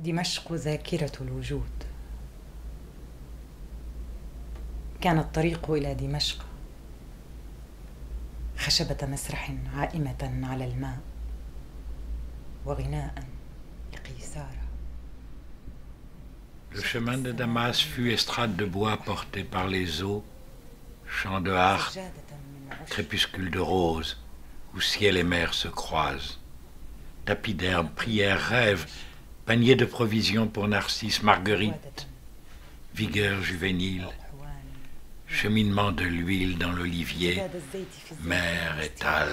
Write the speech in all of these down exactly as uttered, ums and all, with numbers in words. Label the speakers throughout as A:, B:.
A: دمشق ذاكرة الوجود. كان الطريق إلى دمشق خشبة مسرح عائمة على الماء وغناء لقيثارة.
B: Le chemin de Damas fut estrade de bois portée par les eaux, champ de harpe, crépuscule de rose, où ciel et mer se croisent. Tapis d'herbe, prières, rêves, panier de provisions pour Narcisse, Marguerite, vigueur juvénile, cheminement de l'huile dans l'olivier, mer étale.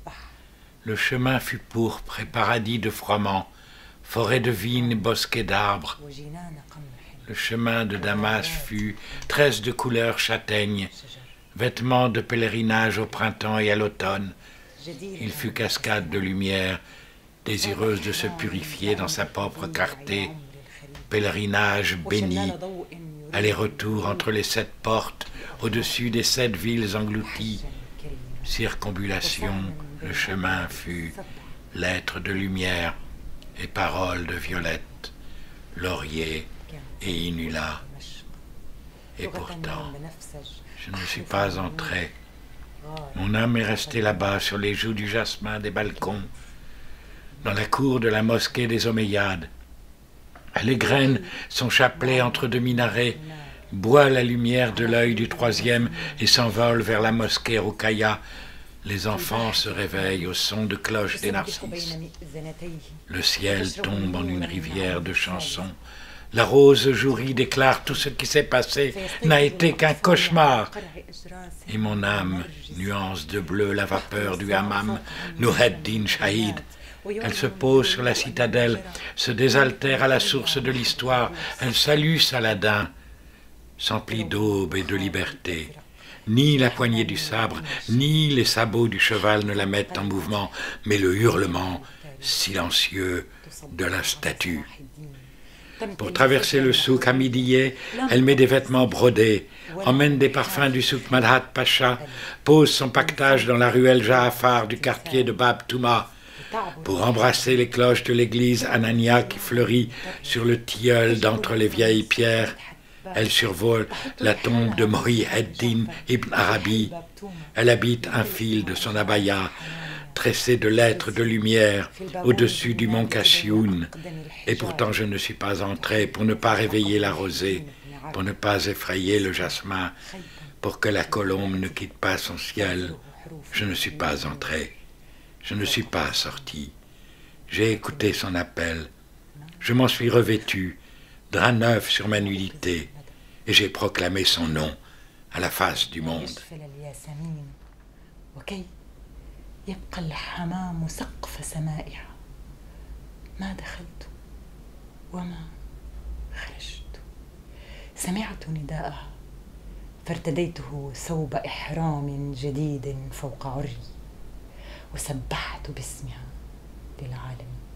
B: Le chemin fut pourpre et paradis de froment, forêt de vignes, bosquet d'arbres. Le chemin de Damas fut tresse de couleurs châtaignes, vêtements de pèlerinage au printemps et à l'automne. Il fut cascade de lumière, désireuse de se purifier dans sa propre clarté, pèlerinage béni, aller-retour entre les sept portes, au-dessus des sept villes englouties. Circonambulation, le chemin fut lettres de lumière et paroles de violette, laurier et inula. Et pourtant, je ne suis pas entré. Mon âme est restée là-bas sur les joues du jasmin des balcons, dans la cour de la mosquée des Omeyyades. Elle égrène son chapelet entre deux minarets, boit la lumière de l'œil du troisième et s'envole vers la mosquée Roukaya. Les enfants se réveillent au son de cloches des narcisses. Le ciel tombe en une rivière de chansons. La rose jourie déclare tout ce qui s'est passé n'a été qu'un cauchemar. Et mon âme nuance de bleu la vapeur du hammam, Noureddin Shahid. Elle se pose sur la citadelle, se désaltère à la source de l'histoire. Elle salue Saladin, s'emplit d'aube et de liberté. Ni la poignée du sabre, ni les sabots du cheval ne la mettent en mouvement, mais le hurlement silencieux de la statue. Pour traverser le souk hamidiyé, elle met des vêtements brodés, emmène des parfums du souk Madhat Pacha, pose son pactage dans la ruelle Jaafar du quartier de Bab Touma, pour embrasser les cloches de l'église Anania qui fleurit sur le tilleul d'entre les vieilles pierres. Elle survole la tombe de Mohi-ed-Din ibn Arabi. Elle habite un fil de son abaya, tressé de lettres de lumière, au-dessus du mont Kashioun. Et pourtant je ne suis pas entré pour ne pas réveiller la rosée, pour ne pas effrayer le jasmin, pour que la colombe ne quitte pas son ciel. Je ne suis pas entré, je ne suis pas sorti. J'ai écouté son appel, je m'en suis revêtu, drap neuf sur ma nudité, et j'ai proclamé son nom à la face du monde.
A: يبقى الحمام سقف سمائها ما دخلت وما خرجت سمعت نداءها فارتديته ثوب إحرام جديد فوق عري وسبحت باسمها للعالم